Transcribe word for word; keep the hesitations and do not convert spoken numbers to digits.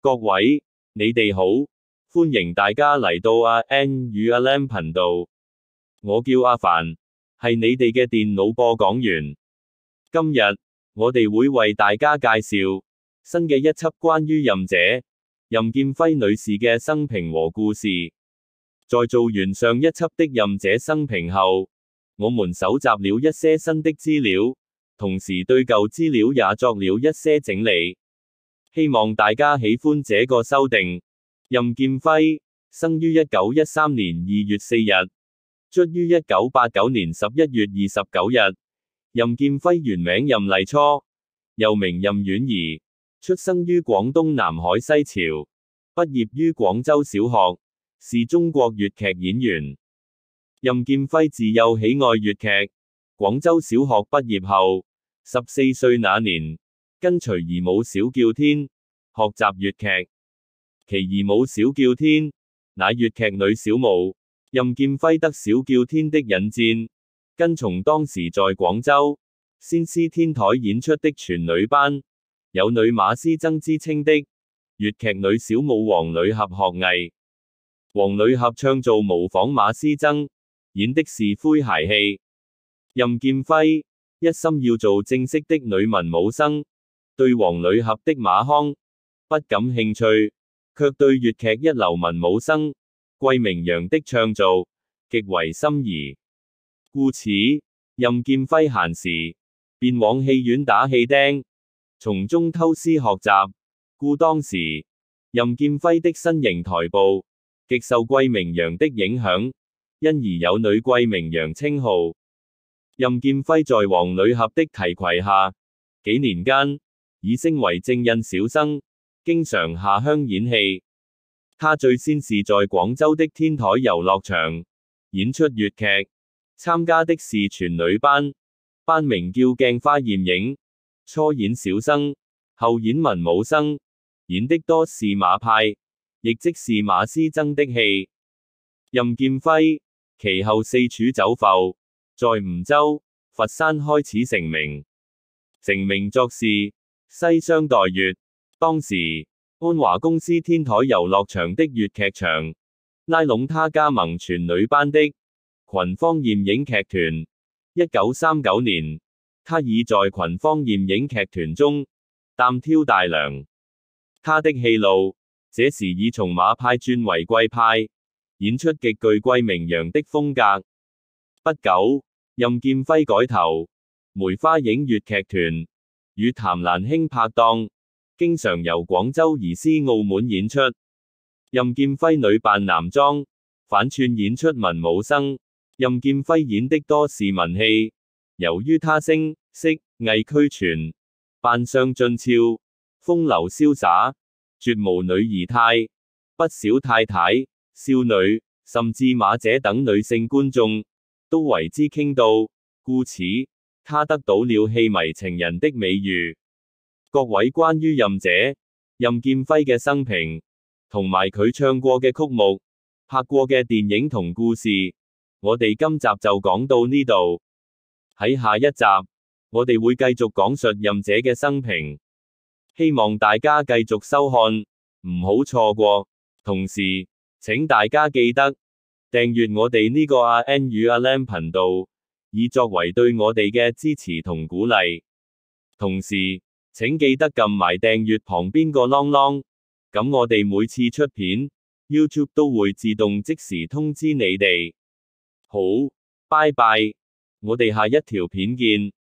各位，你哋好，歡迎大家嚟到阿 N 與阿 Lam 頻道。我叫阿凡，係你哋嘅電腦播講員。今日，我哋會為大家介紹新嘅一輯關於任姐，任劍輝女士嘅生平和故事。在做完上一輯的任姐生平後，我們搜集了一些新的資料，同時對舊資料也作了一些整理。希望大家喜歡這個修訂。任劍輝，生於一九一三年二月四日，卒於一九八九年十一月二十九日。任劍輝原名任麗初，又名任婉兒，出生於廣東南海西潮，畢業於廣州小學，是中國粵劇演員。任劍輝自幼喜愛粵劇，廣州小學畢業後，十四歲那年，跟隨姨母小叫天學習粵劇。其姨母小叫天乃粵劇女小武，任劍輝得小叫天的引薦，跟從當時在廣州先師天台演出的全女班，有女馬師曾之稱的粵劇女小武黃女俠學藝。黃女俠唱做模仿馬師曾，演的是詼諧戲。任劍輝一心要做正式的女文武生，對黃女俠的馬腔不感興趣，卻對粵劇一流文武生桂明陽的唱做極為心儀。故此，任劍輝閒時便往戲院打戲釘，從中偷師學習。故當時任劍輝的身形台步極受桂明陽的影響，因而有女桂明陽稱號。任劍輝在黃女俠的提攜下，幾年間已升為正印小生，經常下鄉演戲。他最先是在廣州的天台遊樂場演出粵劇，參加的是全女班，班名叫鏡花艷影。初演小生，後演文武生，演的多是馬派，亦即是馬師曾的戲。任劍輝其後四處走埠，在梧州、佛山開始成名。成名作是《西廂待月》。當時安華公司天台遊樂場的粵劇場拉攏他加盟全女班的群芳艷影劇團。一九三九年，他已在群芳艷影劇團中擔挑大梁。他的戲路這時已從馬派轉為桂派，演出極具桂明陽的風格。不久，任劍輝改投梅花影粵劇團，與譚蘭卿拍檔，經常由廣州移師澳門演出。任劍輝女扮男裝，反串演出文武生。任劍輝演的多是文戲，由於他聲色藝俱全，扮相俊俏，風流瀟灑，絕無女兒態，不少太太、少女，甚至馬姐等女性觀眾都為之傾倒，故此他得到了戲迷情人的美譽。各位，關於任姐、任劍輝嘅生平，同埋佢唱過嘅曲目、拍過嘅電影同故事，我哋今集就講到呢度。喺下一集，我哋會繼續講述任姐嘅生平，希望大家繼續收看，唔好錯過。同時，請大家記得訂閱我哋呢個阿 N 與阿 Lam 頻道，以作為對我哋嘅支持同鼓勵。同時，請記得撳埋訂閱旁邊個啷啷，咁我哋每次出片 ，YouTube 都會自動即時通知你哋。好，拜拜，我哋下一條片見。